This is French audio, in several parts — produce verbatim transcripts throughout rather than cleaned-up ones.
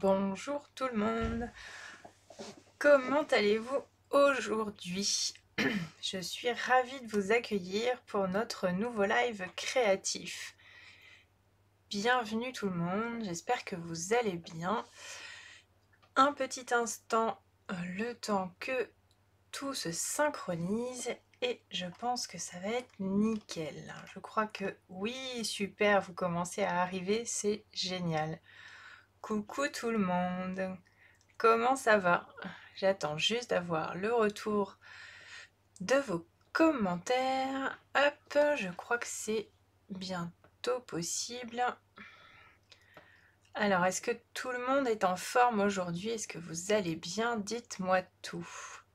Bonjour tout le monde, comment allez-vous aujourd'hui? Je suis ravie de vous accueillir pour notre nouveau live créatif. Bienvenue tout le monde, j'espère que vous allez bien. Un petit instant, le temps que tout se synchronise et je pense que ça va être nickel. Je crois que oui, super, vous commencez à arriver, c'est génial. Coucou tout le monde, comment ça va? J'attends juste d'avoir le retour de vos commentaires. Hop, je crois que c'est bientôt possible. Alors, est-ce que tout le monde est en forme aujourd'hui? Est-ce que vous allez bien? Dites-moi tout.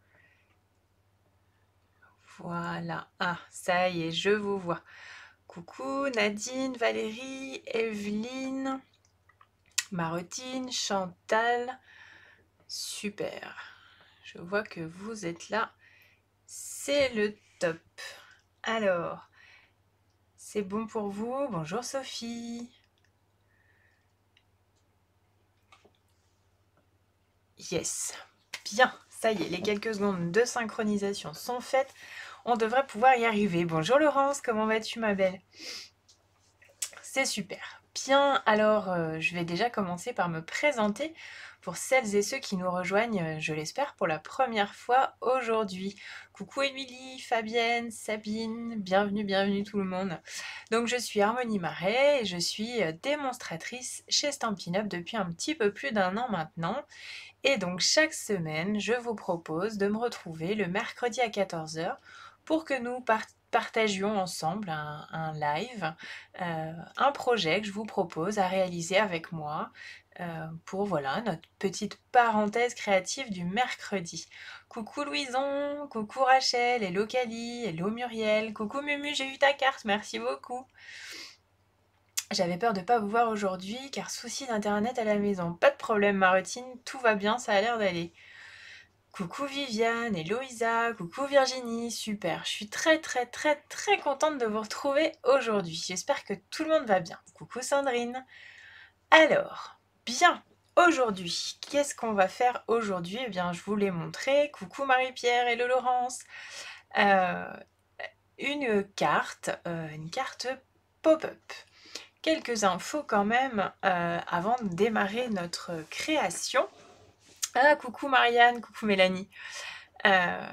Voilà. Ah, ça y est, je vous vois. Coucou Nadine, Valérie, Evelyne, Marotine, Chantal. Super. Je vois que vous êtes là. C'est le top. Alors, c'est bon pour vous? Bonjour Sophie. Yes. Bien, ça y est, les quelques secondes de synchronisation sont faites. On devrait pouvoir y arriver. Bonjour Laurence, comment vas-tu ma belle? C'est super. Bien, alors euh, je vais déjà commencer par me présenter pour celles et ceux qui nous rejoignent, euh, je l'espère, pour la première fois aujourd'hui. Coucou Émilie, Fabienne, Sabine, bienvenue, bienvenue tout le monde. Donc je suis Harmonie Marais et je suis euh, démonstratrice chez Stampin' Up depuis un petit peu plus d'un an maintenant. Et donc chaque semaine, je vous propose de me retrouver le mercredi à quatorze heures pour que nous partagions partagions ensemble un, un live, euh, un projet que je vous propose à réaliser avec moi euh, pour voilà notre petite parenthèse créative du mercredi. Coucou Louison, coucou Rachel, hello Cali, hello Muriel, coucou Mumu, j'ai eu ta carte, merci beaucoup. J'avais peur de ne pas vous voir aujourd'hui car souci d'internet à la maison. Pas de problème Marotine, tout va bien, ça a l'air d'aller. Coucou Viviane et Loïsa, coucou Virginie, super, je suis très très très très contente de vous retrouver aujourd'hui. J'espère que tout le monde va bien. Coucou Sandrine. Alors, bien, aujourd'hui, qu'est-ce qu'on va faire aujourd'hui? Eh bien, je vous l'ai montré. Coucou Marie-Pierre et le Laurence. Euh, une carte, euh, une carte pop-up. Quelques infos quand même euh, avant de démarrer notre création. Ah, coucou Marianne, coucou Mélanie. Euh,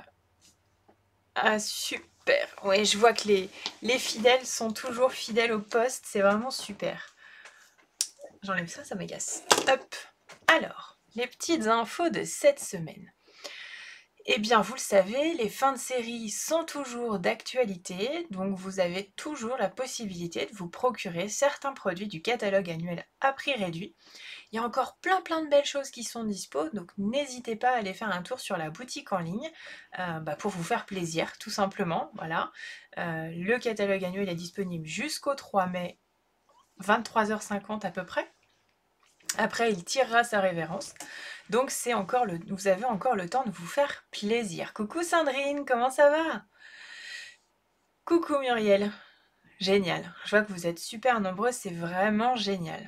ah, super. Ouais, je vois que les, les fidèles sont toujours fidèles au poste. C'est vraiment super. J'enlève ça, ça m'agace. Hop. Alors, les petites infos de cette semaine. Eh bien, vous le savez, les fins de série sont toujours d'actualité, donc vous avez toujours la possibilité de vous procurer certains produits du catalogue annuel à prix réduit. Il y a encore plein plein de belles choses qui sont dispo, donc n'hésitez pas à aller faire un tour sur la boutique en ligne euh, bah, pour vous faire plaisir, tout simplement. Voilà. Euh, le catalogue annuel est disponible jusqu'au trois mai, vingt-trois heures cinquante à peu près. Après, il tirera sa révérence. Donc c'est encore le, vous avez encore le temps de vous faire plaisir. Coucou Sandrine, comment ça va? Coucou Muriel. Génial. Je vois que vous êtes super nombreux, c'est vraiment génial.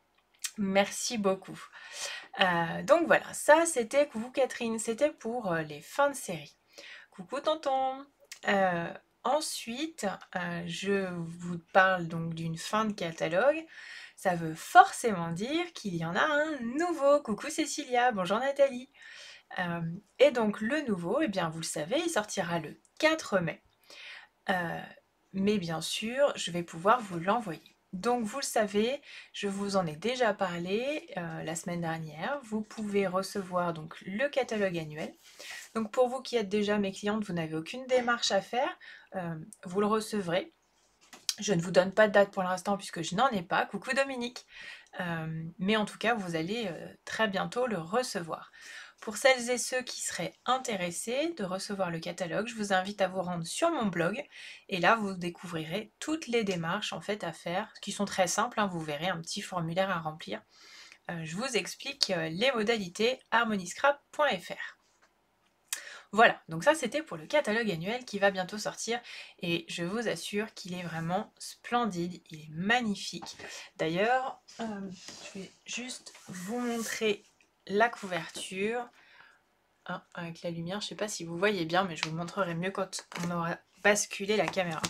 Merci beaucoup. Euh, donc voilà, ça c'était, coucou Catherine, c'était pour euh, les fins de série. Coucou tonton. Euh, ensuite, euh, je vous parle donc d'une fin de catalogue. Ça veut forcément dire qu'il y en a un nouveau. Coucou Cécilia, bonjour Nathalie. Euh, et donc le nouveau, eh bien vous le savez, il sortira le quatre mai. Euh, mais bien sûr, je vais pouvoir vous l'envoyer. Donc vous le savez, je vous en ai déjà parlé euh, la semaine dernière. Vous pouvez recevoir donc le catalogue annuel. Donc pour vous qui êtes déjà mes clientes, vous n'avez aucune démarche à faire. Euh, vous le recevrez. Je ne vous donne pas de date pour l'instant puisque je n'en ai pas. Coucou Dominique. Euh, mais en tout cas, vous allez euh, très bientôt le recevoir. Pour celles et ceux qui seraient intéressés de recevoir le catalogue, je vous invite à vous rendre sur mon blog et là vous découvrirez toutes les démarches en fait à faire, qui sont très simples, hein, vous verrez un petit formulaire à remplir. Euh, je vous explique euh, les modalités harmoniscrap point F R. Voilà, donc ça c'était pour le catalogue annuel qui va bientôt sortir et je vous assure qu'il est vraiment splendide, il est magnifique. D'ailleurs, euh, je vais juste vous montrer la couverture. Ah, avec la lumière, je ne sais pas si vous voyez bien, mais je vous montrerai mieux quand on aura basculé la caméra.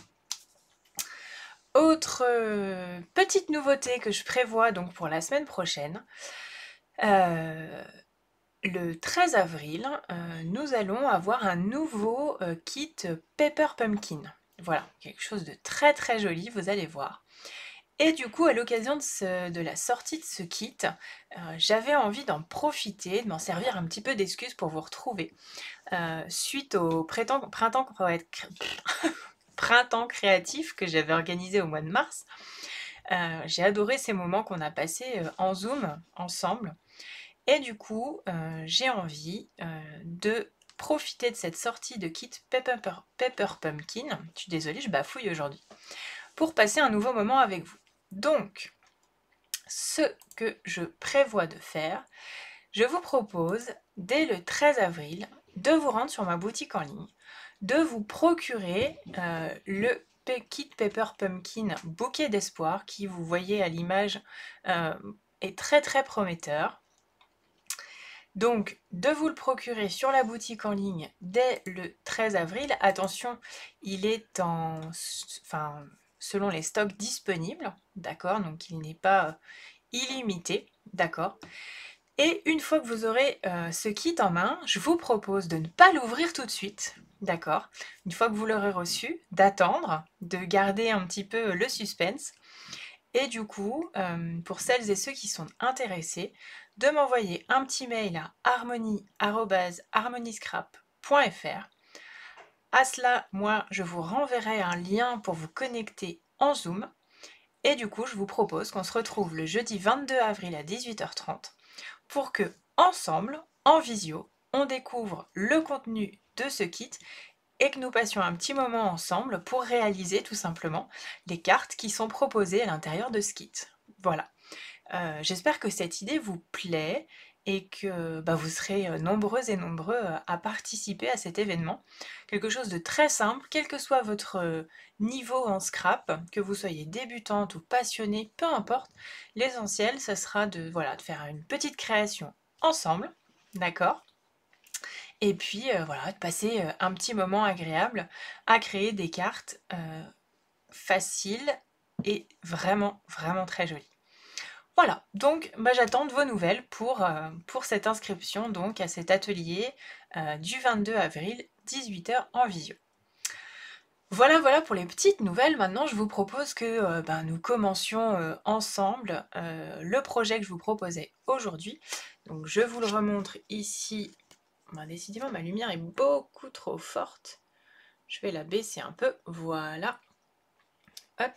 Autre euh, petite nouveauté que je prévois donc pour la semaine prochaine, euh, le treize avril, euh, nous allons avoir un nouveau euh, kit Pepper Pumpkin. Voilà, quelque chose de très très joli, vous allez voir. Et du coup, à l'occasion de, ce, de la sortie de ce kit, euh, j'avais envie d'en profiter, de m'en servir un petit peu d'excuse pour vous retrouver. Euh, suite au printemps, printemps, printemps créatif que j'avais organisé au mois de mars, euh, j'ai adoré ces moments qu'on a passés euh, en Zoom ensemble. Et du coup, euh, j'ai envie euh, de profiter de cette sortie de kit Pepper, Pepper Pumpkin, je suis désolée, je bafouille aujourd'hui, pour passer un nouveau moment avec vous. Donc, ce que je prévois de faire, je vous propose, dès le treize avril, de vous rendre sur ma boutique en ligne, de vous procurer euh, le kit Pepper Pumpkin bouquet d'espoir qui, vous voyez à l'image, euh, est très très prometteur. Donc, de vous le procurer sur la boutique en ligne dès le treize avril. Attention, il est en... Enfin, selon les stocks disponibles, d'accord? Donc, il n'est pas illimité, d'accord? Et une fois que vous aurez euh, ce kit en main, je vous propose de ne pas l'ouvrir tout de suite, d'accord? Une fois que vous l'aurez reçu, d'attendre, de garder un petit peu le suspense. Et du coup, euh, pour celles et ceux qui sont intéressés, de m'envoyer un petit mail à harmonie arobase harmoniscrap point fr. À cela, moi, je vous renverrai un lien pour vous connecter en Zoom. Et du coup, je vous propose qu'on se retrouve le jeudi vingt-deux avril à dix-huit heures trente pour que, ensemble, en visio, on découvre le contenu de ce kit et que nous passions un petit moment ensemble pour réaliser tout simplement les cartes qui sont proposées à l'intérieur de ce kit. Voilà. Euh, J'espère que cette idée vous plaît et que bah, vous serez nombreux et nombreux à participer à cet événement. Quelque chose de très simple, quel que soit votre niveau en scrap, que vous soyez débutante ou passionnée, peu importe. L'essentiel, ce sera de, voilà, de faire une petite création ensemble, d'accord ? Et puis euh, voilà, de passer euh, un petit moment agréable à créer des cartes euh, faciles et vraiment, vraiment très jolies. Voilà, donc bah, j'attends de vos nouvelles pour, euh, pour cette inscription donc à cet atelier euh, du vingt-deux avril, dix-huit heures en visio. Voilà, voilà pour les petites nouvelles. Maintenant, je vous propose que euh, bah, nous commencions euh, ensemble euh, le projet que je vous proposais aujourd'hui. Donc je vous le remontre ici. Bah, décidément, ma lumière est beaucoup trop forte. Je vais la baisser un peu. Voilà. Hop.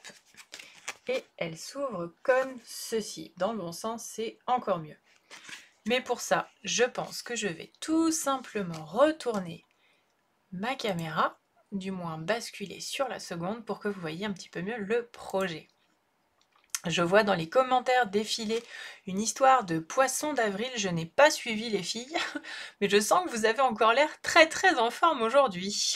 Et elle s'ouvre comme ceci. Dans le bon sens, c'est encore mieux. Mais pour ça, je pense que je vais tout simplement retourner ma caméra, du moins basculer sur la seconde pour que vous voyez un petit peu mieux le projet. Je vois dans les commentaires défiler une histoire de poisson d'avril. Je n'ai pas suivi les filles, mais je sens que vous avez encore l'air très très en forme aujourd'hui.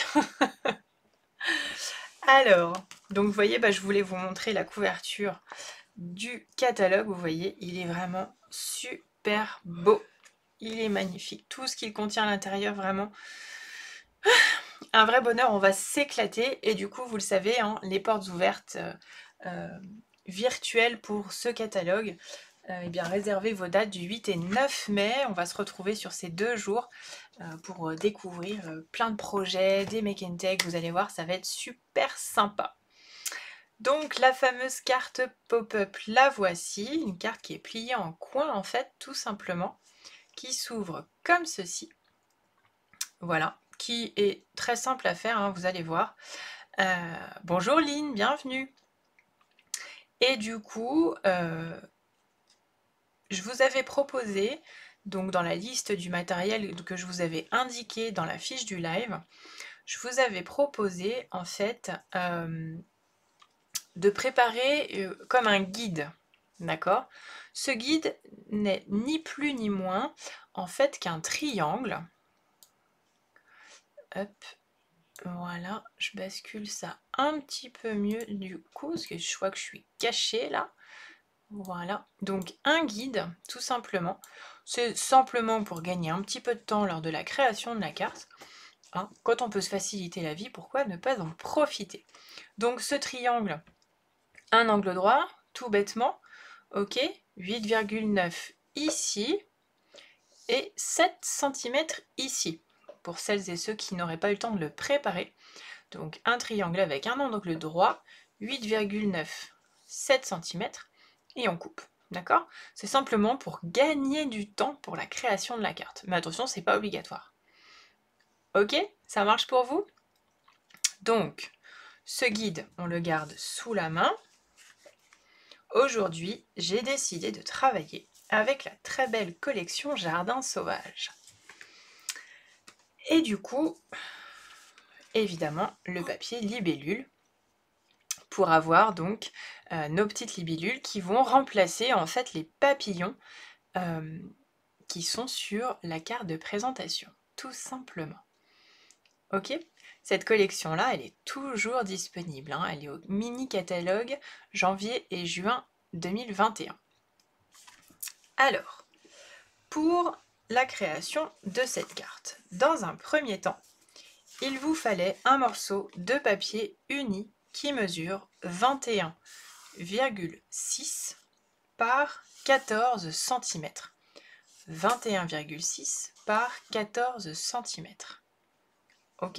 Alors, donc vous voyez, bah, je voulais vous montrer la couverture du catalogue. Vous voyez, il est vraiment super beau. Il est magnifique. Tout ce qu'il contient à l'intérieur, vraiment un vrai bonheur. On va s'éclater. Et du coup, vous le savez, hein, les portes ouvertes euh, euh, virtuelles pour ce catalogue. Euh, eh bien, réservez vos dates du huit et neuf mai. On va se retrouver sur ces deux jours euh, pour euh, découvrir euh, plein de projets, des make and take. Vous allez voir, ça va être super sympa. Donc la fameuse carte pop-up, la voici. Une carte qui est pliée en coin en fait, tout simplement, qui s'ouvre comme ceci. Voilà, qui est très simple à faire, hein, vous allez voir. Euh, bonjour Lynn, bienvenue. Et du coup, euh, je vous avais proposé, donc dans la liste du matériel que je vous avais indiqué dans la fiche du live, je vous avais proposé en fait euh, de préparer euh, comme un guide, d'accord? Ce guide n'est ni plus ni moins en fait qu'un triangle Hop, voilà, je bascule ça un petit peu mieux du coup, parce que je vois que je suis cachée là. Voilà, donc un guide, tout simplement. C'est simplement pour gagner un petit peu de temps lors de la création de la carte. Hein, quand on peut se faciliter la vie, pourquoi ne pas en profiter? Donc ce triangle, un angle droit, tout bêtement, ok, huit virgule neuf ici et sept centimètres ici, pour celles et ceux qui n'auraient pas eu le temps de le préparer. Donc un triangle avec un angle droit, huit virgule neuf, sept centimètres, et on coupe. D'accord? C'est simplement pour gagner du temps pour la création de la carte. Mais attention, c'est pas obligatoire. Ok? Ça marche pour vous? Donc, ce guide, on le garde sous la main. Aujourd'hui, j'ai décidé de travailler avec la très belle collection Jardin Sauvage. Et du coup, évidemment, le papier libellule pour avoir donc euh, nos petites libellules qui vont remplacer en fait les papillons euh, qui sont sur la carte de présentation, tout simplement. Ok? Cette collection-là, elle est toujours disponible, hein, elle est au mini-catalogue janvier et juin deux mille vingt et un. Alors, pour la création de cette carte, dans un premier temps, il vous fallait un morceau de papier uni qui mesure vingt et un virgule six par quatorze centimètres. vingt et un virgule six par quatorze centimètres. Ok?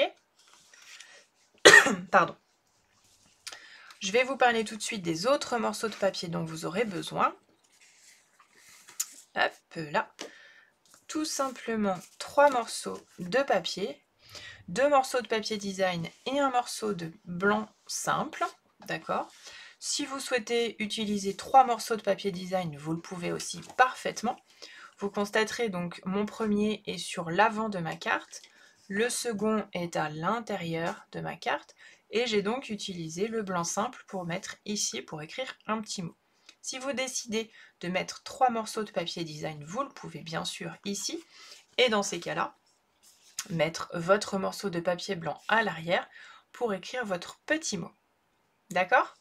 Pardon. Je vais vous parler tout de suite des autres morceaux de papier dont vous aurez besoin. Hop là. Tout simplement trois morceaux de papier, deux morceaux de papier design et un morceau de blanc simple. D'accord? Si vous souhaitez utiliser trois morceaux de papier design, vous le pouvez aussi parfaitement. Vous constaterez donc mon premier est sur l'avant de ma carte, le second est à l'intérieur de ma carte et j'ai donc utilisé le blanc simple pour mettre ici pour écrire un petit mot. Si vous décidez de mettre trois morceaux de papier design, vous le pouvez bien sûr ici et dans ces cas-là, mettre votre morceau de papier blanc à l'arrière pour écrire votre petit mot. D'accord?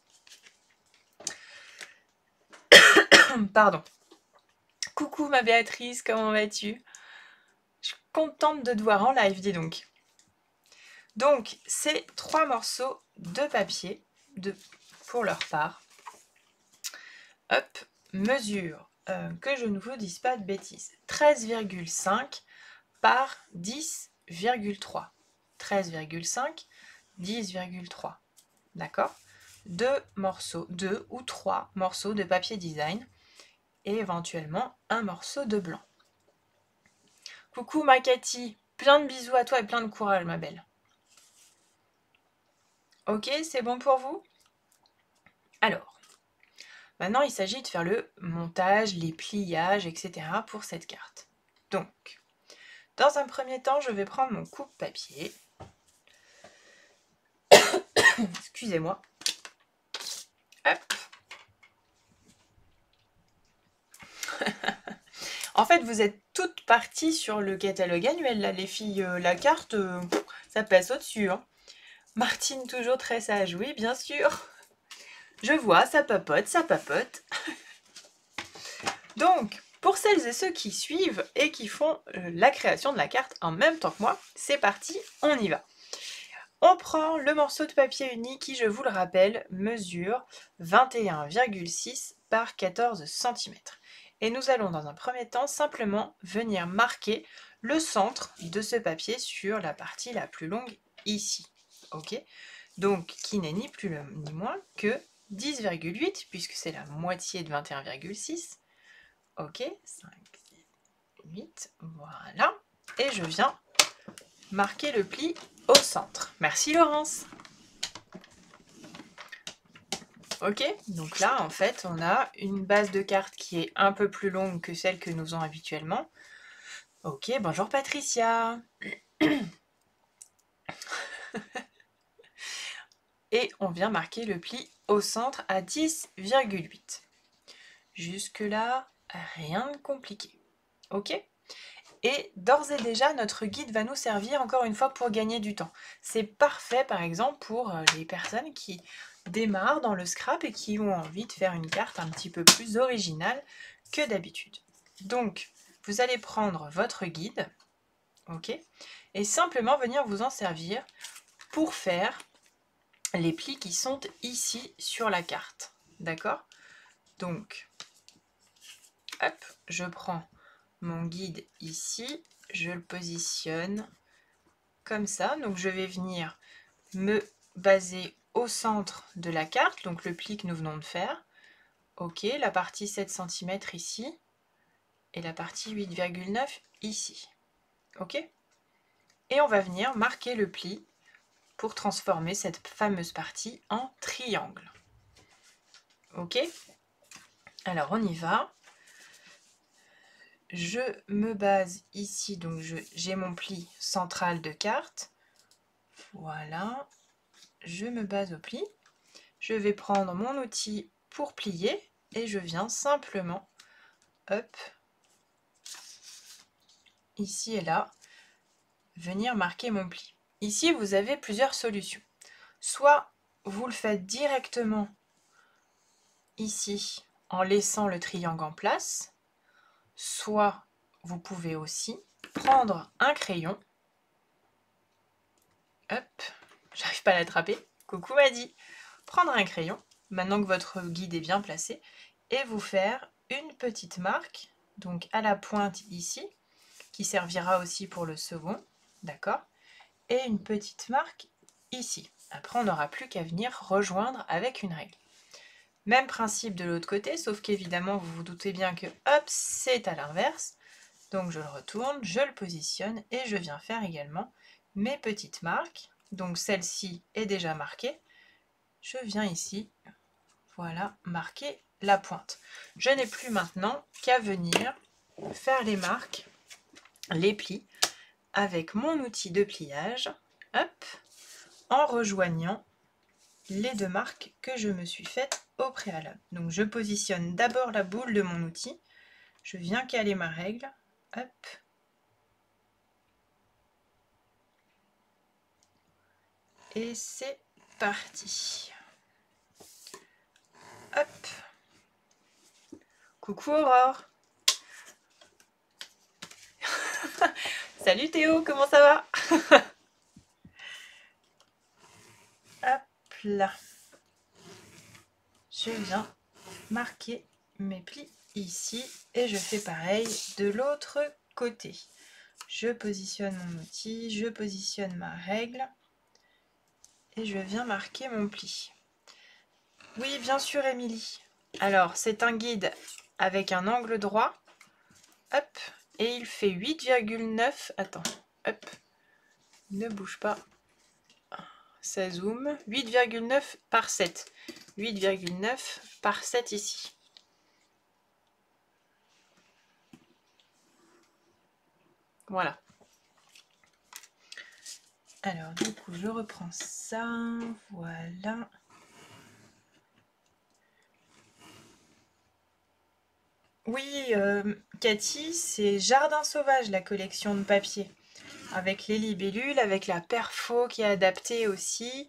Pardon. Coucou ma Béatrice, comment vas-tu? Je suis contente de te voir en live, dis donc. Donc, ces trois morceaux de papier de, pour leur part, hop, mesure, euh, que je ne vous dise pas de bêtises, treize virgule cinq par dix virgule trois. treize virgule cinq, dix virgule trois. D'accord? Deux morceaux, deux ou trois morceaux de papier design et éventuellement un morceau de blanc. Coucou ma Cathy, plein de bisous à toi et plein de courage ma belle. Ok, c'est bon pour vous? Alors, maintenant il s'agit de faire le montage, les pliages, et cetera pour cette carte. Donc, dans un premier temps, je vais prendre mon coupe-papier. Excusez-moi. Hop. En fait, vous êtes toutes parties sur le catalogue annuel, là, les filles. Euh, la carte, euh, ça passe au-dessus. Hein. Martine, toujours très sage. Oui, bien sûr. Je vois, ça papote, ça papote. Donc, pour celles et ceux qui suivent et qui font euh, la création de la carte en même temps que moi, c'est parti, on y va. On prend le morceau de papier uni qui, je vous le rappelle, mesure vingt et un virgule six par quatorze centimètres. Et nous allons dans un premier temps simplement venir marquer le centre de ce papier sur la partie la plus longue ici. Ok? Donc, qui n'est ni plus ni moins que dix virgule huit, puisque c'est la moitié de vingt et un virgule six. Ok, cinq, six, huit, voilà. Et je viens marquer le pli au centre. Merci Laurence. Ok, donc là en fait on a une base de carte qui est un peu plus longue que celle que nous faisons habituellement. Ok, bonjour Patricia. Et on vient marquer le pli au centre à dix virgule huit. Jusque là, rien de compliqué. Ok? Et d'ores et déjà, notre guide va nous servir encore une fois pour gagner du temps. C'est parfait par exemple pour les personnes qui démarrent dans le scrap et qui ont envie de faire une carte un petit peu plus originale que d'habitude. Donc, vous allez prendre votre guide, ok, et simplement venir vous en servir pour faire les plis qui sont ici sur la carte. D'accord? Donc, hop, je prends mon guide ici, je le positionne comme ça. Donc, je vais venir me baser au centre de la carte, donc le pli que nous venons de faire. Ok, la partie sept centimètres ici et la partie huit virgule neuf ici. Ok? Et on va venir marquer le pli pour transformer cette fameuse partie en triangle. Ok? Alors on y va. Je me base ici, donc j'ai mon pli central de carte. Voilà. Je me base au pli. Je vais prendre mon outil pour plier et je viens simplement, hop, ici et là, venir marquer mon pli. Ici, vous avez plusieurs solutions. Soit vous le faites directement ici en laissant le triangle en place, soit vous pouvez aussi prendre un crayon, hop, j'arrive pas à l'attraper, coucou m'a dit, prendre un crayon, maintenant que votre guide est bien placé, et vous faire une petite marque, donc à la pointe ici, qui servira aussi pour le second, d'accord, et une petite marque ici. Après, on n'aura plus qu'à venir rejoindre avec une règle. Même principe de l'autre côté, sauf qu'évidemment, vous vous doutez bien que, hop, c'est à l'inverse. Donc, je le retourne, je le positionne et je viens faire également mes petites marques. Donc, celle-ci est déjà marquée. Je viens ici, voilà, marquer la pointe. Je n'ai plus maintenant qu'à venir faire les marques, les plis, avec mon outil de pliage, hop, en rejoignant les deux marques que je me suis faites au préalable. Donc je positionne d'abord la boule de mon outil, je viens caler ma règle, hop, et c'est parti. Hop, coucou Aurore. Salut Théo, comment ça va? Hop là. Je viens marquer mes plis ici et je fais pareil de l'autre côté. Je positionne mon outil, je positionne ma règle et je viens marquer mon pli. Oui, bien sûr, Émilie. Alors, c'est un guide avec un angle droit. Hop, et il fait huit virgule neuf. Attends, hop, ne bouge pas. Ça zoome. huit virgule neuf par sept. huit virgule neuf par sept ici. Voilà. Alors, du coup, je reprends ça. Voilà. Oui, euh, Cathy, c'est Jardin Sauvage, la collection de papier. Avec les libellules, avec la perfo qui est adaptée aussi.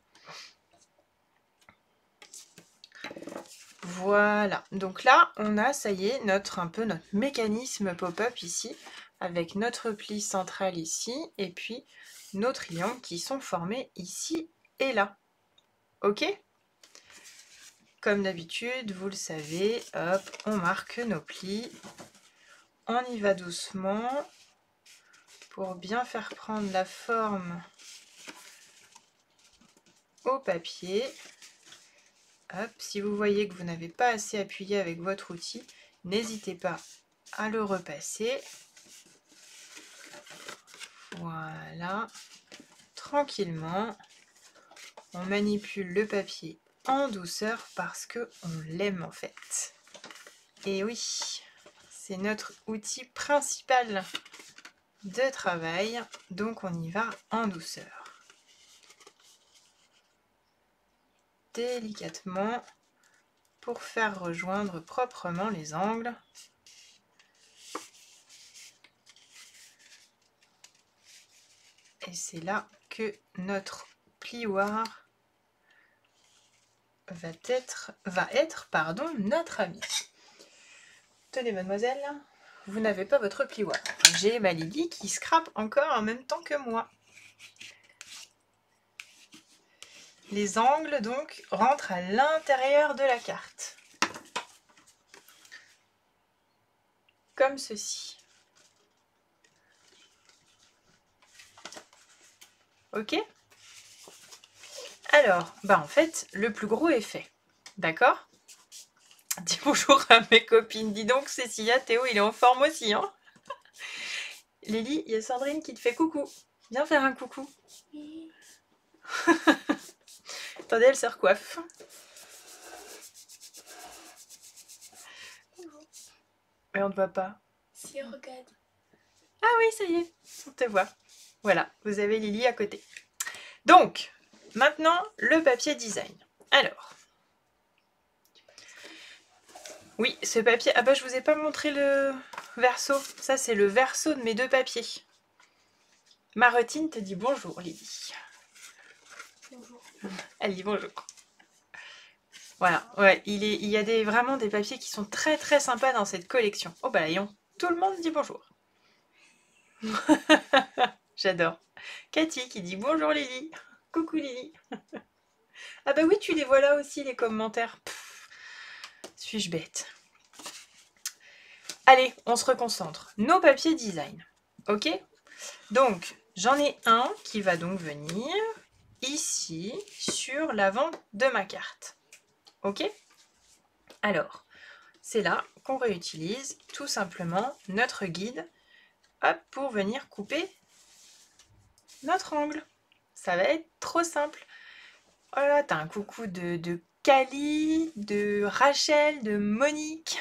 Voilà, donc là, on a, ça y est, notre, un peu notre mécanisme pop-up ici, avec notre pli central ici, et puis nos triangles qui sont formés ici et là. Ok? Comme d'habitude, vous le savez, hop, on marque nos plis. On y va doucement pour bien faire prendre la forme au papier. Hop, si vous voyez que vous n'avez pas assez appuyé avec votre outil, n'hésitez pas à le repasser. Voilà, tranquillement. On manipule le papier en douceur parce que on l'aime en fait. Et oui, c'est notre outil principal de travail, donc on y va en douceur. Délicatement pour faire rejoindre proprement les angles. Et c'est là que notre plioir va être, va être pardon, notre ami. Tenez mademoiselle, vous n'avez pas votre plioir. J'ai ma Lily qui scrape encore en même temps que moi. Les angles donc rentrent à l'intérieur de la carte. Comme ceci. Ok? Alors, bah en fait, le plus gros est fait. D'accord? Dis bonjour à mes copines. Dis donc, Cécilia, Théo, il est en forme aussi, hein? Lily, il y a Sandrine qui te fait coucou. Viens faire un coucou. Oui. Attendez, elle se recoiffe. Mais on ne te voit pas. Si, regarde. Ah oui, ça y est, on te voit. Voilà, vous avez Lily à côté. Donc, maintenant, le papier design. Alors, oui, ce papier... Ah bah, je vous ai pas montré le verso. Ça, c'est le verso de mes deux papiers. Marotine te dit bonjour, Lily. Bonjour. Elle dit bonjour. Voilà, ouais, il, est, il y a des, vraiment des papiers qui sont très très sympas dans cette collection. Oh bah, voyons, tout le monde dit bonjour. J'adore. Cathy qui dit bonjour Lily. Coucou Lily. Ah bah oui, tu les vois là aussi, les commentaires. Pff, suis-je bête? Allez, on se reconcentre. Nos papiers design. Ok? Donc, j'en ai un qui va donc venir ici, sur l'avant de ma carte. Ok? Alors, c'est là qu'on réutilise tout simplement notre guide, hop, pour venir couper notre angle. Ça va être trop simple. Oh là, t'as un coucou de, de Cali, de Rachel, de Monique,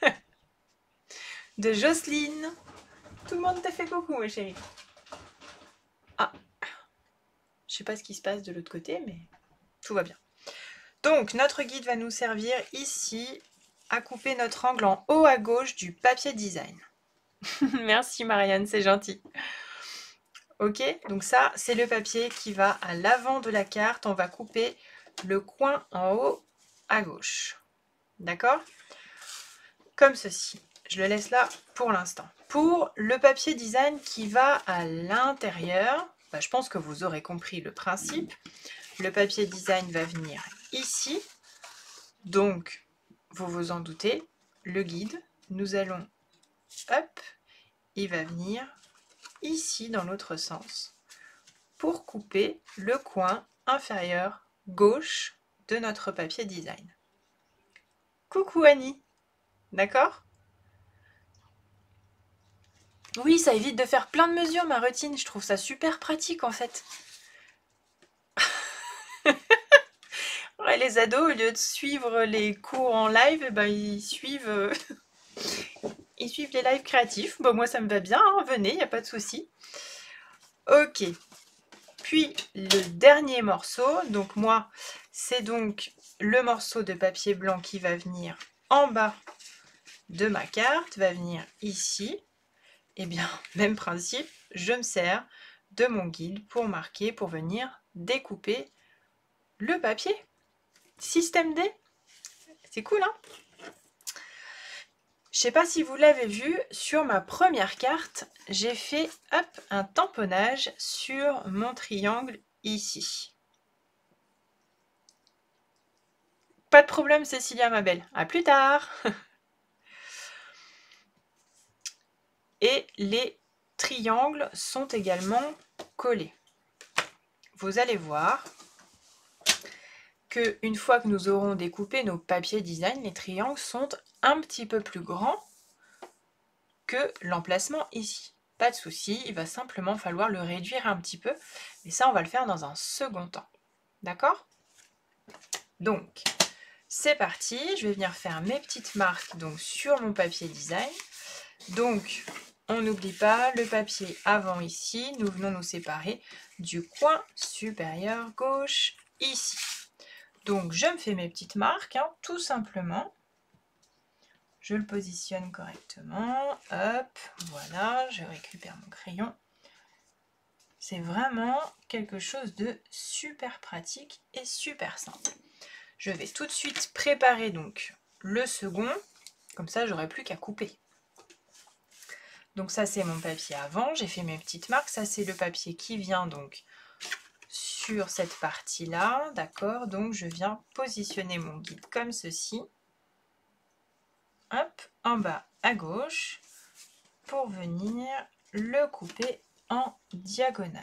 de Jocelyne. Tout le monde t'a fait coucou, ma chérie. Ah, je sais pas ce qui se passe de l'autre côté, mais tout va bien. Donc, notre guide va nous servir ici à couper notre angle en haut à gauche du papier design. Merci Marianne, c'est gentil. Ok, donc ça, c'est le papier qui va à l'avant de la carte. On va couper le coin en haut à gauche. D'accord? Comme ceci. Je le laisse là pour l'instant. Pour le papier design qui va à l'intérieur, bah, je pense que vous aurez compris le principe. Le papier design va venir ici. Donc, vous vous en doutez, le guide, nous allons, hop, il va venir ici dans l'autre sens pour couper le coin inférieur gauche de notre papier design. Coucou Annie, d'accord? Oui, ça évite de faire plein de mesures, ma routine. Je trouve ça super pratique, en fait. Ouais, les ados, au lieu de suivre les cours en live, eh ben, ils suivent... Euh... ils suivent les lives créatifs. Bon, moi, ça me va bien. Hein. Venez, il n'y a pas de souci. Ok. Puis, le dernier morceau. Donc, moi, c'est donc le morceau de papier blanc qui va venir en bas de ma carte. Va venir ici. Eh bien, même principe, je me sers de mon guide pour marquer, pour venir découper le papier. Système D, c'est cool, hein? Je sais pas si vous l'avez vu, sur ma première carte, j'ai fait hop, un tamponnage sur mon triangle ici. Pas de problème, Cécilia, ma belle. À plus tard. Et les triangles sont également collés. Vous allez voir que une fois que nous aurons découpé nos papiers design, les triangles sont un petit peu plus grands que l'emplacement ici. Pas de souci, il va simplement falloir le réduire un petit peu, mais ça on va le faire dans un second temps. D'accord? Donc, c'est parti, je vais venir faire mes petites marques donc, sur mon papier design. Donc, on n'oublie pas le papier avant ici, nous venons nous séparer du coin supérieur gauche ici. Donc, je me fais mes petites marques, hein, tout simplement. Je le positionne correctement. Hop, voilà, je récupère mon crayon. C'est vraiment quelque chose de super pratique et super simple. Je vais tout de suite préparer donc le second, comme ça j'aurai plus qu'à couper. Donc ça c'est mon papier avant, j'ai fait mes petites marques, ça c'est le papier qui vient donc sur cette partie-là, d'accord? Donc je viens positionner mon guide comme ceci, hop, en bas à gauche, pour venir le couper en diagonale.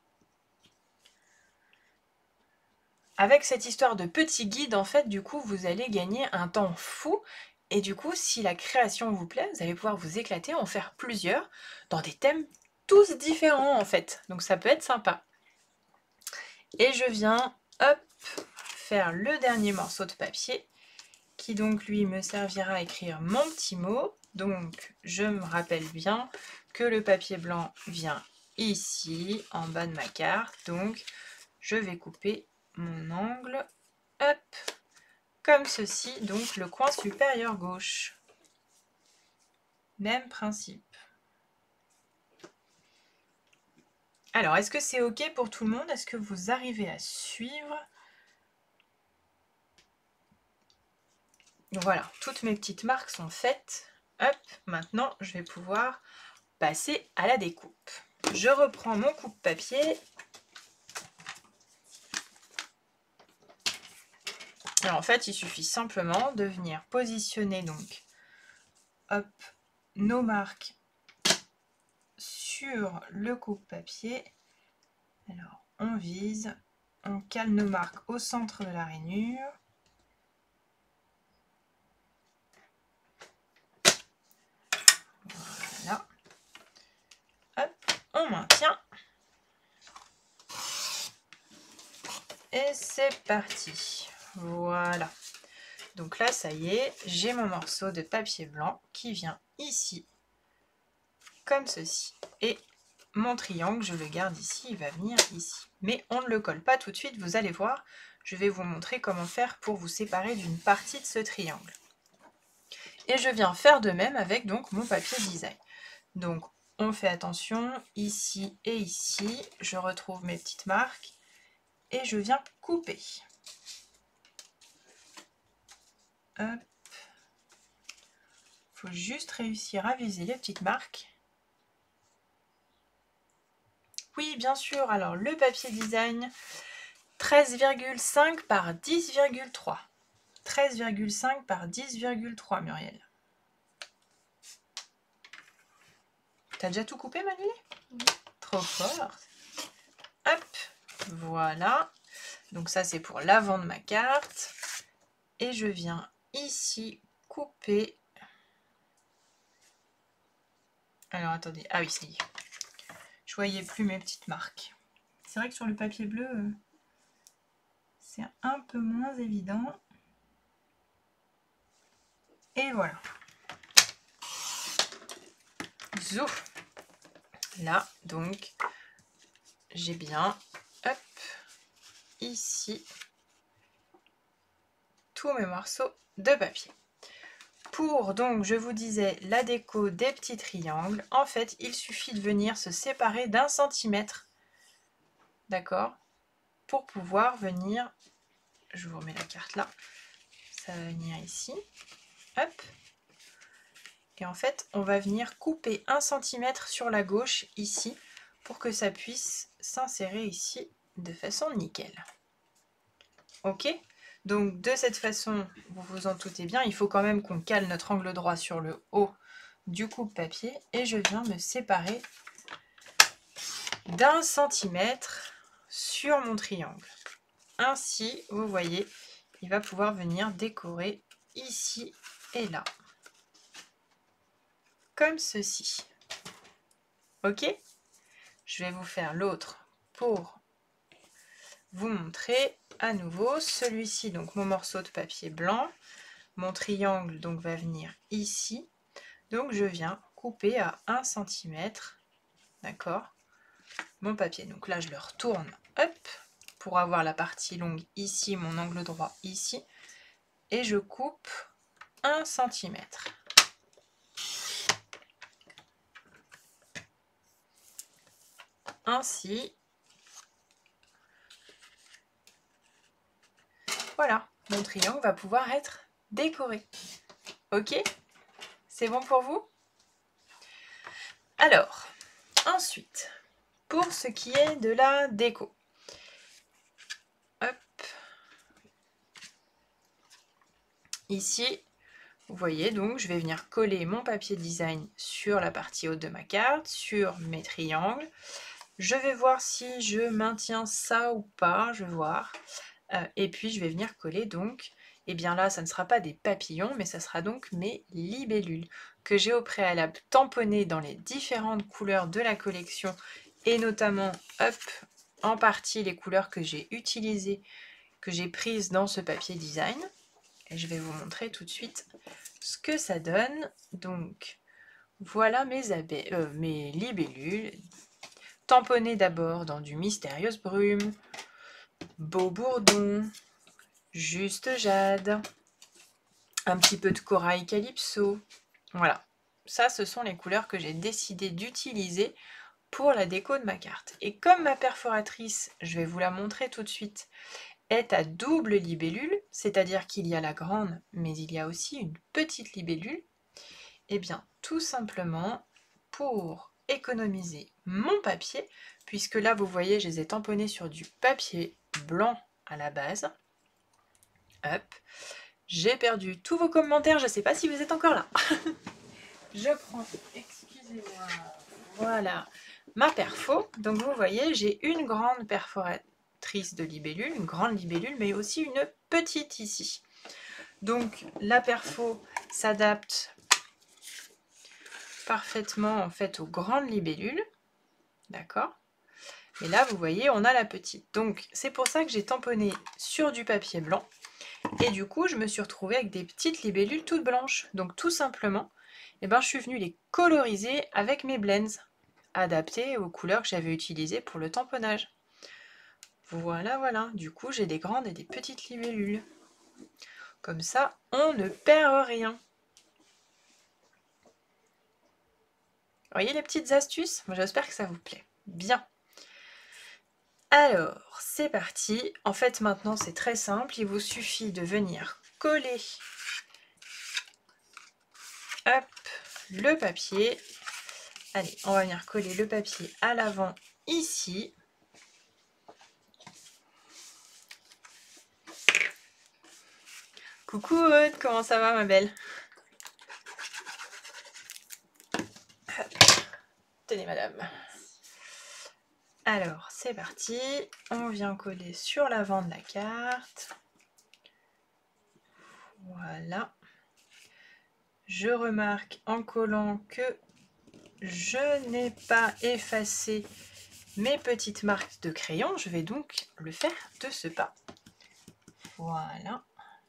Avec cette histoire de petit guide, en fait, du coup, vous allez gagner un temps fou. Et du coup, si la création vous plaît, vous allez pouvoir vous éclater, en faire plusieurs, dans des thèmes tous différents, en fait. Donc ça peut être sympa. Et je viens, hop, faire le dernier morceau de papier, qui donc, lui, me servira à écrire mon petit mot. Donc, je me rappelle bien que le papier blanc vient ici, en bas de ma carte. Donc, je vais couper mon angle, hop, comme ceci, donc le coin supérieur gauche. Même principe. Alors, est-ce que c'est OK pour tout le monde? Est-ce que vous arrivez à suivre? Voilà, toutes mes petites marques sont faites. Hop, maintenant, je vais pouvoir passer à la découpe. Je reprends mon coupe-papier. Alors, en fait, il suffit simplement de venir positionner donc, hop, nos marques sur le coupe-papier. Alors, on vise, on cale nos marques au centre de la rainure. Voilà. Hop, on maintient. Et c'est parti. Voilà. Donc là, ça y est, j'ai mon morceau de papier blanc qui vient ici, comme ceci. Et mon triangle, je le garde ici, il va venir ici. Mais on ne le colle pas tout de suite, vous allez voir. Je vais vous montrer comment faire pour vous séparer d'une partie de ce triangle. Et je viens faire de même avec donc mon papier design. Donc on fait attention, ici et ici, je retrouve mes petites marques et je viens couper. Hop. Faut juste réussir à viser les petites marques. Oui, bien sûr, alors le papier design, treize virgule cinq par dix virgule trois. treize virgule cinq par dix virgule trois, Muriel. T'as déjà tout coupé, Manuel? Oui. Trop fort. Hop, voilà. Donc ça, c'est pour l'avant de ma carte. Et je viens ici couper. Alors, attendez. Ah oui, ça y est. Je voyais plus mes petites marques. C'est vrai que sur le papier bleu, c'est un peu moins évident. Et voilà. Zou. Là, donc, j'ai bien, hop, ici, tous mes morceaux de papier. Pour, donc, je vous disais, la déco des petits triangles, en fait, il suffit de venir se séparer d'un centimètre, d'accord, pour pouvoir venir, je vous remets la carte là, ça va venir ici, hop, et en fait, on va venir couper un centimètre sur la gauche, ici, pour que ça puisse s'insérer ici de façon nickel. Ok? Donc de cette façon, vous vous en doutez bien, il faut quand même qu'on cale notre angle droit sur le haut du coupe-papier et je viens me séparer d'un centimètre sur mon triangle. Ainsi, vous voyez, il va pouvoir venir décorer ici et là. Comme ceci. Ok? Je vais vous faire l'autre pour vous montrer à nouveau celui-ci, donc mon morceau de papier blanc. Mon triangle donc va venir ici. Donc je viens couper à un centimètre, d'accord, mon papier. Donc là je le retourne, hop, pour avoir la partie longue ici, mon angle droit ici, et je coupe un centimètre. ainsi. Voilà, mon triangle va pouvoir être décoré. Ok? C'est bon pour vous? Alors, ensuite, pour ce qui est de la déco. Hop. Ici, vous voyez, donc je vais venir coller mon papier design sur la partie haute de ma carte, sur mes triangles. Je vais voir si je maintiens ça ou pas, je vais voir. Euh, et puis je vais venir coller donc, et bien là ça ne sera pas des papillons, mais ça sera donc mes libellules que j'ai au préalable tamponnées dans les différentes couleurs de la collection, et notamment, hop, en partie les couleurs que j'ai utilisées, que j'ai prises dans ce papier design. Et je vais vous montrer tout de suite ce que ça donne. Donc voilà mes, abeilles, euh, mes libellules, tamponnées d'abord dans du Mystérieuse Brume, Beau Bourdon, Juste Jade, un petit peu de Corail Calypso. Voilà, ça ce sont les couleurs que j'ai décidé d'utiliser pour la déco de ma carte. Et comme ma perforatrice, je vais vous la montrer tout de suite, est à double libellule, c'est-à-dire qu'il y a la grande, mais il y a aussi une petite libellule, et bien tout simplement pour économiser mon papier, puisque là vous voyez je les ai tamponnés sur du papier blanc à la base. Hop, j'ai perdu tous vos commentaires, je ne sais pas si vous êtes encore là. Je prends, excusez-moi, voilà, ma perfo. Donc vous voyez, j'ai une grande perforatrice de libellule, une grande libellule, mais aussi une petite ici. Donc la perfo s'adapte parfaitement en fait aux grandes libellules, d'accord? Et là vous voyez, on a la petite. Donc c'est pour ça que j'ai tamponné sur du papier blanc. Et du coup, je me suis retrouvée avec des petites libellules toutes blanches. Donc tout simplement, eh ben, je suis venue les coloriser avec mes blends, adaptés aux couleurs que j'avais utilisées pour le tamponnage. Voilà, voilà. Du coup, j'ai des grandes et des petites libellules. Comme ça, on ne perd rien. Vous voyez les petites astuces? J'espère que ça vous plaît. Bien. Alors, c'est parti. En fait, maintenant, c'est très simple. Il vous suffit de venir coller hop, le papier. Allez, on va venir coller le papier à l'avant ici. Coucou Aude, comment ça va ma belle? Tenez madame. Alors, c'est parti. On vient coller sur l'avant de la carte. Voilà. Je remarque en collant que je n'ai pas effacé mes petites marques de crayon. Je vais donc le faire de ce pas. Voilà.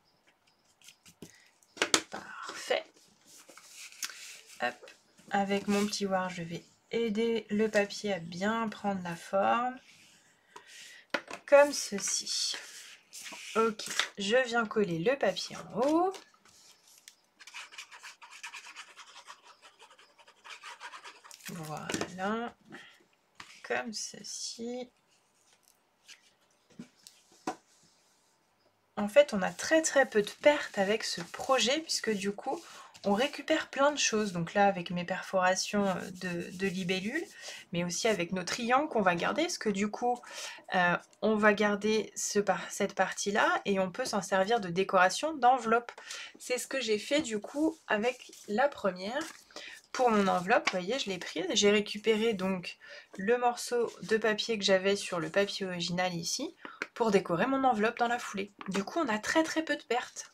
Parfait. Hop. Avec mon petit ward, je vais aider le papier à bien prendre la forme. Comme ceci. Ok, je viens coller le papier en haut. Voilà. Comme ceci. En fait, on a très très peu de pertes avec ce projet puisque du coup, on récupère plein de choses. Donc là, avec mes perforations de, de libellules, mais aussi avec nos triangles qu'on va garder, parce que du coup, euh, on va garder ce, cette partie-là et on peut s'en servir de décoration d'enveloppe. C'est ce que j'ai fait du coup avec la première. Pour mon enveloppe, vous voyez, je l'ai prise. J'ai récupéré donc le morceau de papier que j'avais sur le papier original ici pour décorer mon enveloppe dans la foulée. Du coup, on a très très peu de pertes.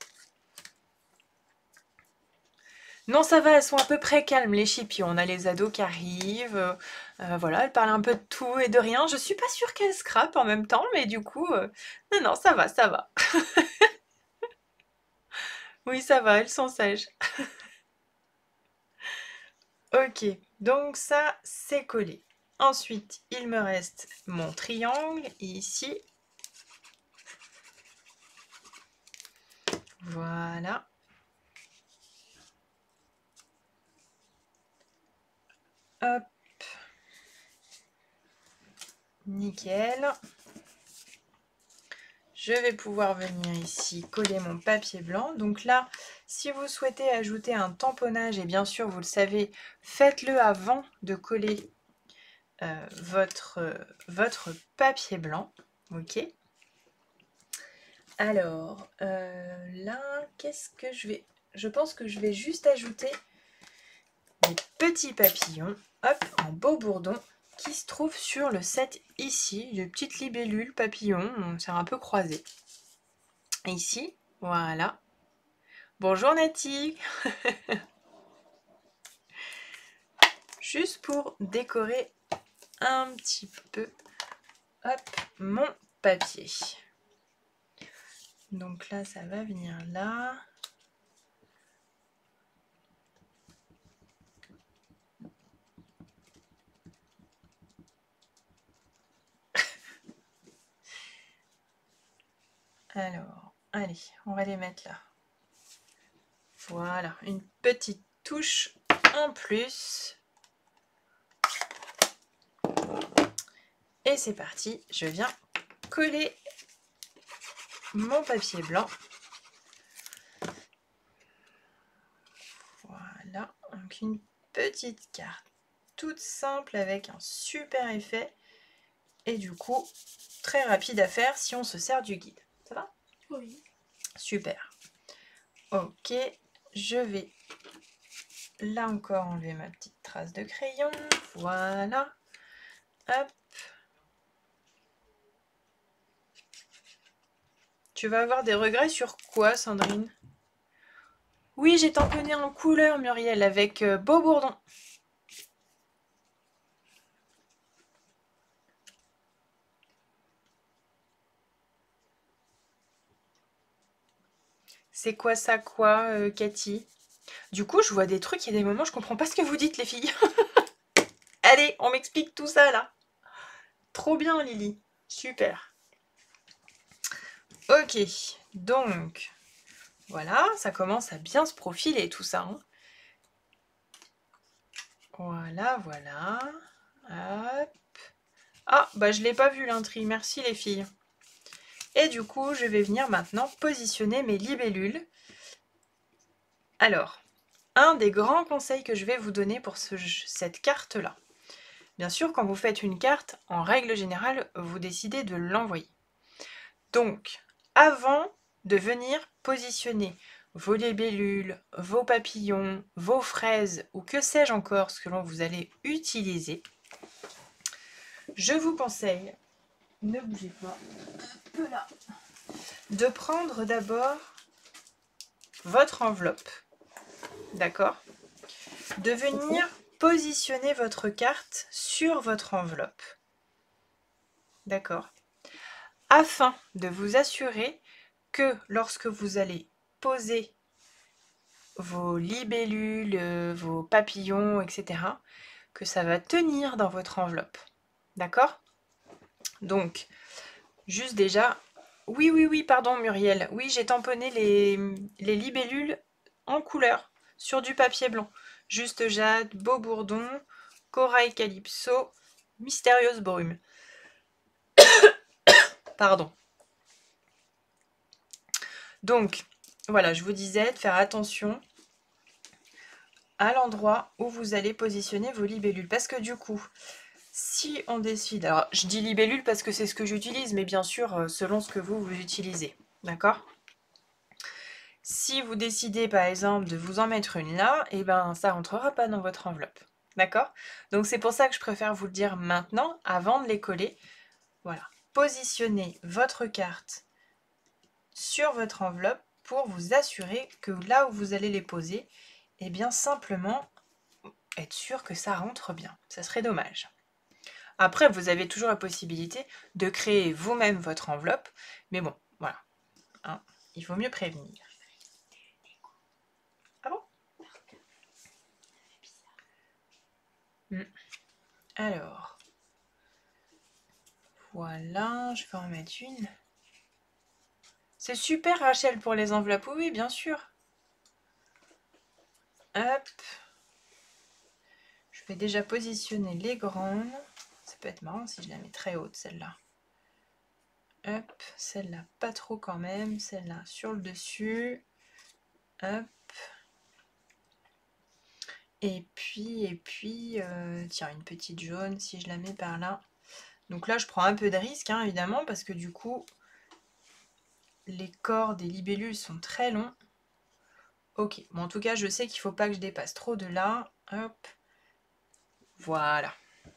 Non, ça va, elles sont à peu près calmes, les chippies. On a les ados qui arrivent. Euh, voilà, elles parlent un peu de tout et de rien. Je suis pas sûre qu'elles scrapent en même temps, mais du coup, euh, non, non, ça va, ça va. Oui, ça va, elles sont sages. Ok, donc ça, c'est collé. Ensuite, il me reste mon triangle ici. Voilà. Hop. Nickel. Je vais pouvoir venir ici coller mon papier blanc. Donc là, si vous souhaitez ajouter un tamponnage, et bien sûr, vous le savez, faites-le avant de coller euh, votre, euh, votre papier blanc. Ok. Alors, euh, là, qu'est-ce que je vais... Je pense que je vais juste ajouter des petits papillons, hop, en beau bourdon, qui se trouvent sur le set ici, de petites libellules papillons, c'est un peu croisé. Ici, voilà. Bonjour Nati. Juste pour décorer un petit peu, hop, mon papier. Donc là, ça va venir là. Alors, allez, on va les mettre là. Voilà, une petite touche en plus. Et c'est parti, je viens coller mon papier blanc. Voilà, donc une petite carte toute simple avec un super effet. Et du coup, très rapide à faire si on se sert du guide. Ça va? Oui. Super. Ok, je vais là encore enlever ma petite trace de crayon. Voilà. Hop. Tu vas avoir des regrets sur quoi, Sandrine? Oui, j'ai tamponné en couleur, Muriel, avec euh, Beau Bourdon. C'est quoi ça, quoi, euh, Cathy? Du coup, je vois des trucs, il y a des moments, je comprends pas ce que vous dites, les filles. Allez, on m'explique tout ça, là. Trop bien, Lily. Super. Ok, donc, voilà, ça commence à bien se profiler, tout ça. Hein. Voilà, voilà. Hop. Ah, bah je l'ai pas vu l'intri, merci les filles. Et du coup, je vais venir maintenant positionner mes libellules. Alors, un des grands conseils que je vais vous donner pour ce, cette carte-là. Bien sûr, quand vous faites une carte, en règle générale, vous décidez de l'envoyer. Donc, avant de venir positionner vos libellules, vos papillons, vos fraises ou que sais-je encore ce que l'on vous allez utiliser, je vous conseille, ne bougez pas, peu là, de prendre d'abord votre enveloppe, d'accord? De venir positionner votre carte sur votre enveloppe, d'accord? Afin de vous assurer que lorsque vous allez poser vos libellules, vos papillons, et cetera, que ça va tenir dans votre enveloppe. D'accord? Donc, juste déjà... Oui, oui, oui, pardon Muriel. Oui, j'ai tamponné les, les libellules en couleur sur du papier blanc. Juste jade, beau bourdon, corail calypso, mystérieuse brume. Pardon. Donc, voilà, je vous disais de faire attention à l'endroit où vous allez positionner vos libellules. Parce que du coup, si on décide... Alors, je dis libellule parce que c'est ce que j'utilise, mais bien sûr, selon ce que vous, vous utilisez. D'accord? Si vous décidez, par exemple, de vous en mettre une là, et eh ben, ça ne rentrera pas dans votre enveloppe. D'accord? Donc, c'est pour ça que je préfère vous le dire maintenant, avant de les coller. Voilà. Positionnez votre carte sur votre enveloppe pour vous assurer que là où vous allez les poser, eh bien, simplement être sûr que ça rentre bien. Ça serait dommage. Après, vous avez toujours la possibilité de créer vous-même votre enveloppe, mais bon, voilà. Hein, il vaut mieux prévenir. Ah bon? hmm. Alors, voilà, je vais en mettre une. C'est super, Rachel, pour les enveloppes. Oui, bien sûr. Hop. Je vais déjà positionner les grandes. peut être marrant si je la mets très haute, celle-là. Hop, celle-là pas trop quand même, celle-là sur le dessus. Hop. Et puis, et puis, euh, tiens, une petite jaune si je la mets par là. Donc là, je prends un peu de risque, hein, évidemment, parce que du coup, les corps des libellules sont très longs. Ok, bon, en tout cas, je sais qu'il ne faut pas que je dépasse trop de là. Hop. Voilà.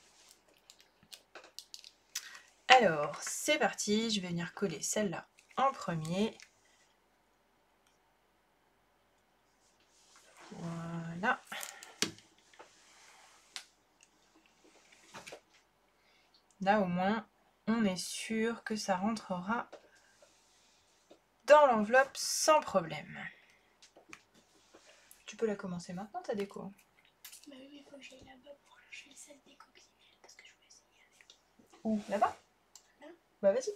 Alors, c'est parti. Je vais venir coller celle-là en premier. Voilà. Là, au moins, on est sûr que ça rentrera dans l'enveloppe sans problème. Tu peux la commencer maintenant, ta déco? Bah oui, il faut que j'aille là-bas pour ranger le sac des coccinelles parce que je voulais essayer avec. Où? Là-bas? Là. Bah vas-y.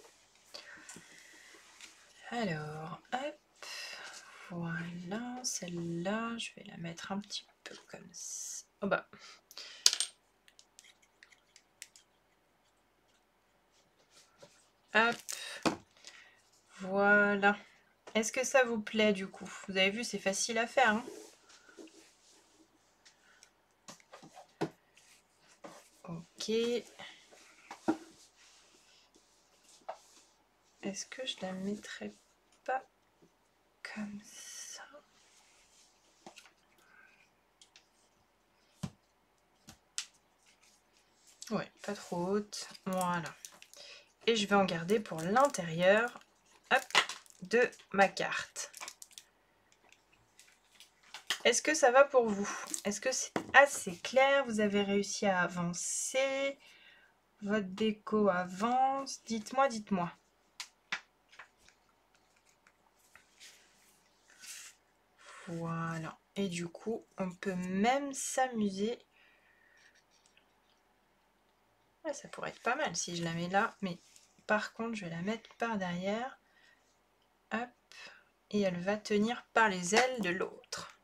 Alors, hop. Voilà, celle-là, je vais la mettre un petit peu comme ça. Oh bah. Hop. Voilà. Est-ce que ça vous plaît du coup? Vous avez vu, c'est facile à faire. Hein, ok. Est-ce que je la mettrais pas comme ça? Ouais, pas trop haute. Voilà. Et je vais en garder pour l'intérieur, hop, de ma carte. Est-ce que ça va pour vous? Est-ce que c'est assez clair? Vous avez réussi à avancer? Votre déco avance? Dites-moi, dites-moi. Voilà. Et du coup, on peut même s'amuser. Ah, ça pourrait être pas mal si je la mets là. Mais par contre, je vais la mettre par derrière. Hop. Et elle va tenir par les ailes de l'autre.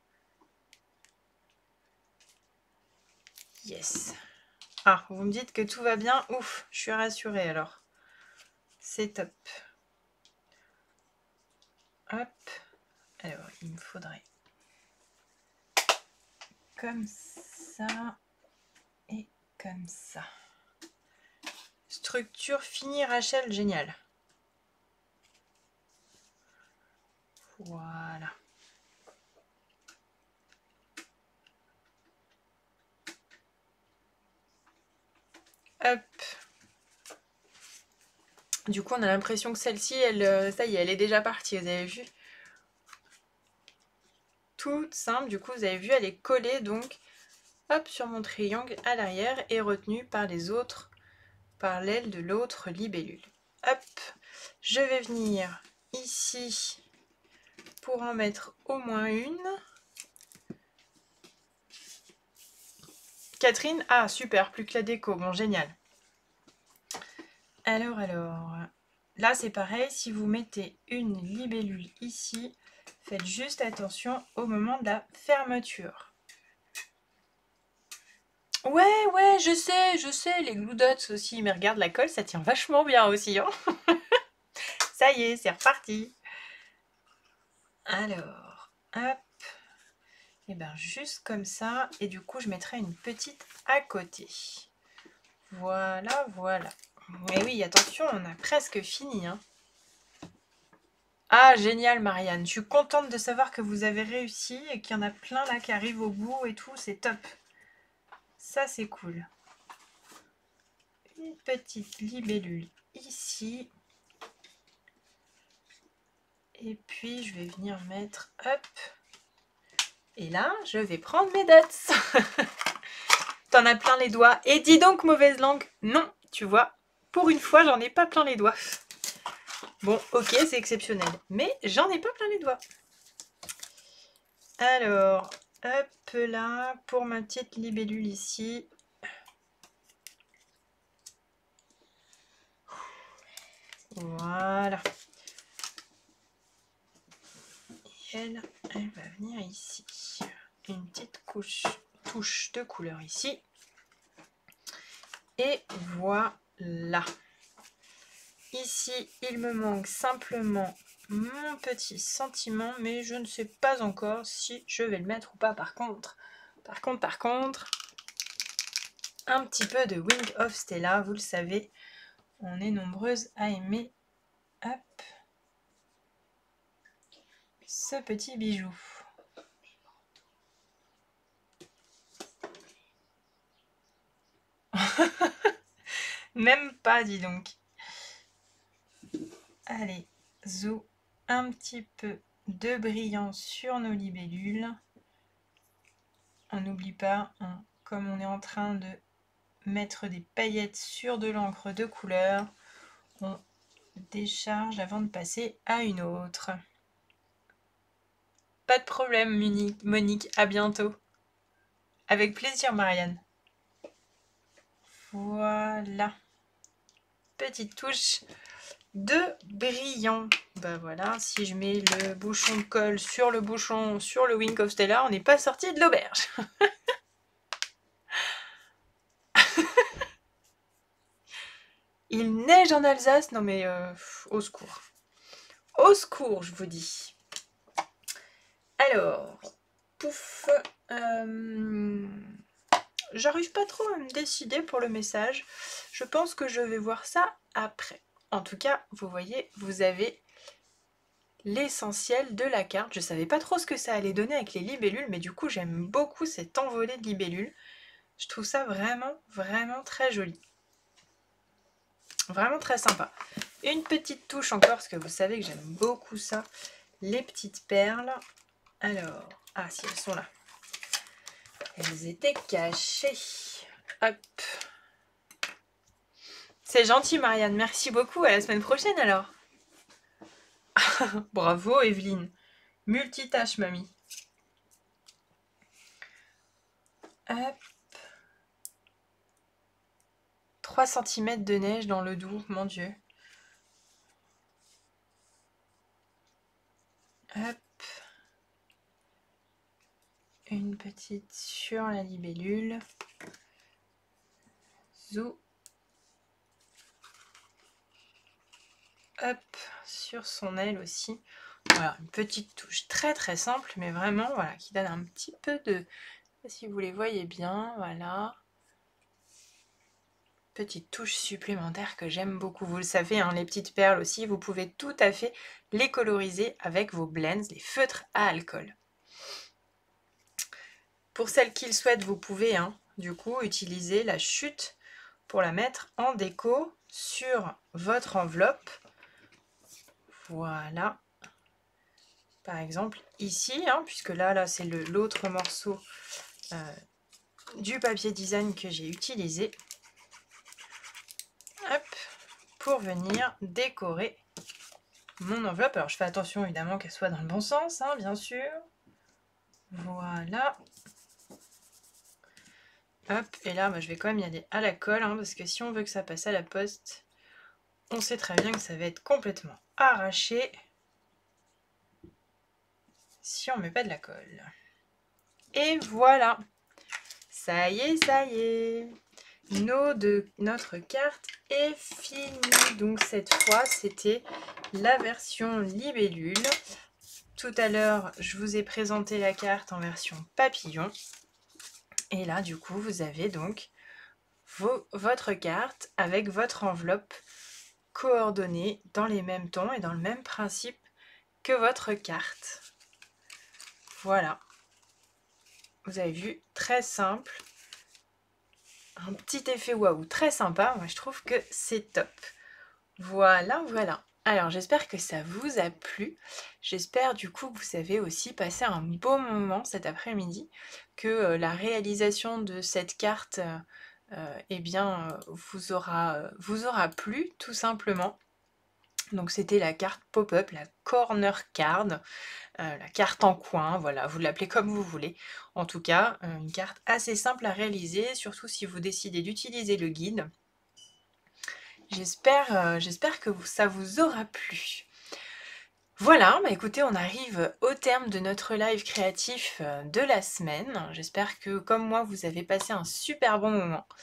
Yes. Ah, vous me dites que tout va bien. Ouf, je suis rassurée alors. C'est top. Hop. Alors, il me faudrait comme ça et comme ça. Structure finie Rachel, génial. Voilà. Hop. Du coup, on a l'impression que celle-ci, elle, ça y est, elle est déjà partie, vous avez vu? Toute simple, du coup, vous avez vu, elle est collée, donc, hop, sur mon triangle à l'arrière et retenue par les autres, par l'aile de l'autre libellule. Hop, je vais venir ici pour en mettre au moins une. Catherine, ah super, plus que la déco, bon génial. Alors, alors, là c'est pareil, si vous mettez une libellule ici, faites juste attention au moment de la fermeture. Ouais, ouais, je sais, je sais, les glue dots aussi, mais regarde la colle, ça tient vachement bien aussi. Hein. Ça y est, c'est reparti. Alors, hop, et bien juste comme ça, et du coup je mettrai une petite à côté. Voilà, voilà. Et oui, attention, on a presque fini. Hein. Ah, génial, Marianne. Je suis contente de savoir que vous avez réussi et qu'il y en a plein là qui arrivent au bout et tout. C'est top. Ça, c'est cool. Une petite libellule ici. Et puis, je vais venir mettre... Hop. Et là, je vais prendre mes dots. T'en as plein les doigts. Et dis donc, mauvaise langue. Non, tu vois, pour une fois, j'en ai pas plein les doigts. Bon, ok, c'est exceptionnel. Mais j'en ai pas plein les doigts. Alors, hop là, pour ma petite libellule ici. Voilà. Et elle, elle va venir ici. Une petite couche, touche de couleur ici. Et voilà. Ici, il me manque simplement mon petit sentiment, mais je ne sais pas encore si je vais le mettre ou pas. Par contre, par contre, par contre, un petit peu de Wing of Stella, vous le savez, on est nombreuses à aimer. Hop, ce petit bijou. Même pas, dis donc. Allez, zou, un petit peu de brillant sur nos libellules. On n'oublie pas, hein, comme on est en train de mettre des paillettes sur de l'encre de couleur, on décharge avant de passer à une autre. Pas de problème, Monique, à bientôt. Avec plaisir, Marianne. Voilà. Petite touche de brillant. Bah voilà, si je mets le bouchon de colle sur le bouchon sur le Wing of Stella, on n'est pas sorti de l'auberge. Il neige en Alsace, non mais euh, au secours. Au secours, je vous dis. Alors, pouf, euh, j'arrive pas trop à me décider pour le message. Je pense que je vais voir ça après. En tout cas, vous voyez, vous avez l'essentiel de la carte. Je savais pas trop ce que ça allait donner avec les libellules, mais du coup, j'aime beaucoup cette envolée de libellules. Je trouve ça vraiment, vraiment très joli. Vraiment très sympa. Une petite touche encore, parce que vous savez que j'aime beaucoup ça. Les petites perles. Alors, ah si, elles sont là. Elles étaient cachées. Hop. C'est gentil, Marianne. Merci beaucoup. À la semaine prochaine, alors. Bravo, Evelyne. Multitâche, mamie. Hop. trois centimètres de neige dans le Doubs, mon Dieu. Hop. Une petite sur la libellule. Zou. Hop, sur son aile aussi. Voilà, une petite touche très très simple, mais vraiment, voilà, qui donne un petit peu de... Si vous les voyez bien, voilà. Petite touche supplémentaire que j'aime beaucoup. Vous le savez, hein, les petites perles aussi, vous pouvez tout à fait les coloriser avec vos blends, les feutres à alcool. Pour celles qui le souhaitent, vous pouvez, hein, du coup, utiliser la chute pour la mettre en déco sur votre enveloppe. Voilà. Par exemple, ici, hein, puisque là, là c'est l'autre morceau euh, du papier design que j'ai utilisé. Hop, pour venir décorer mon enveloppe. Alors, je fais attention, évidemment, qu'elle soit dans le bon sens, hein, bien sûr. Voilà. Hop, et là, bah, je vais quand même y aller à la colle, hein, parce que si on veut que ça passe à la poste, on sait très bien que ça va être complètement arraché si on ne met pas de la colle. Et voilà, ça y est, ça y est, Nos de, notre carte est finie. Donc cette fois, c'était la version libellule. Tout à l'heure, je vous ai présenté la carte en version papillon. Et là, du coup, vous avez donc vos, votre carte avec votre enveloppe coordonnée dans les mêmes tons et dans le même principe que votre carte. Voilà. Vous avez vu, très simple. Un petit effet waouh, très sympa. Moi, je trouve que c'est top. Voilà, voilà. Alors, j'espère que ça vous a plu. J'espère du coup que vous avez aussi passé un beau moment cet après-midi, que euh, la réalisation de cette carte euh, euh, eh bien, euh, vous, aura, euh, vous aura plu, tout simplement. Donc, c'était la carte pop-up, la corner card, euh, la carte en coin, voilà, vous l'appelez comme vous voulez. En tout cas, euh, une carte assez simple à réaliser, surtout si vous décidez d'utiliser le guide. J'espère euh, j'espère que vous, ça vous aura plu. Voilà, bah écoutez, on arrive au terme de notre live créatif de la semaine. J'espère que, comme moi, vous avez passé un super bon moment.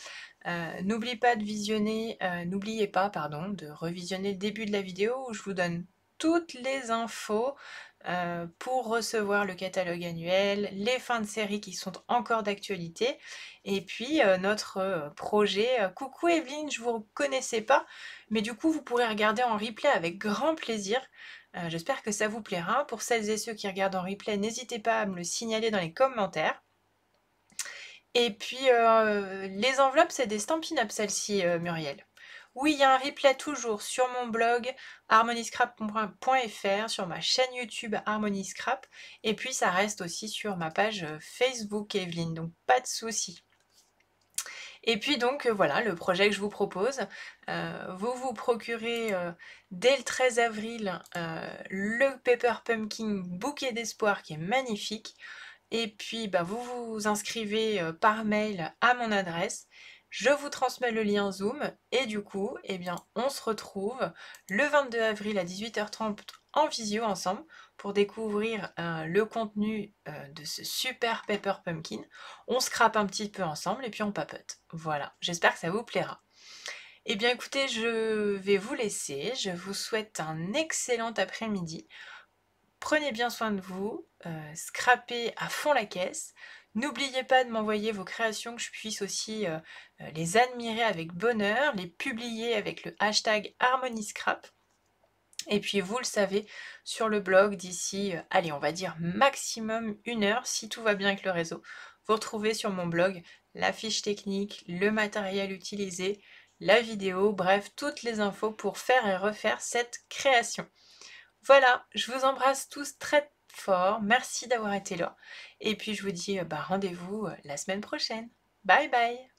Euh, n'oublie pas de visionner, euh, n'oubliez pas, pardon, de revisionner le début de la vidéo où je vous donne toutes les infos euh, pour recevoir le catalogue annuel, les fins de série qui sont encore d'actualité, et puis euh, notre euh, projet euh, Coucou Evelyne, je vous connaissais pas, mais du coup vous pourrez regarder en replay avec grand plaisir. Euh, J'espère que ça vous plaira. Pour celles et ceux qui regardent en replay, n'hésitez pas à me le signaler dans les commentaires. Et puis, euh, les enveloppes, c'est des Stampin' Up, celle-ci, euh, Muriel. Oui, il y a un replay toujours sur mon blog harmoniscrap point f r, sur ma chaîne YouTube Harmoniscrap, et puis ça reste aussi sur ma page Facebook Evelyne, donc pas de souci. Et puis donc euh, voilà, le projet que je vous propose, euh, vous vous procurez euh, dès le treize avril euh, le Paper Pumpkin Bouquet d'Espoir qui est magnifique. Et puis bah, vous vous inscrivez euh, par mail à mon adresse, je vous transmets le lien Zoom et du coup, eh bien, on se retrouve le vingt-deux avril à dix-huit heures trente en visio ensemble pour découvrir euh, le contenu euh, de ce super Paper Pumpkin. On scrape un petit peu ensemble et puis on papote. Voilà, j'espère que ça vous plaira. Eh bien écoutez, je vais vous laisser, je vous souhaite un excellent après-midi. Prenez bien soin de vous, euh, scrapez à fond la caisse. N'oubliez pas de m'envoyer vos créations, que je puisse aussi euh, euh, les admirer avec bonheur, les publier avec le hashtag Harmoniscrap. Et puis vous le savez, sur le blog d'ici, euh, allez, on va dire maximum une heure, si tout va bien avec le réseau, vous retrouvez sur mon blog la fiche technique, le matériel utilisé, la vidéo, bref, toutes les infos pour faire et refaire cette création. Voilà, je vous embrasse tous très fort, merci d'avoir été là, et puis je vous dis bah, rendez-vous la semaine prochaine. Bye bye!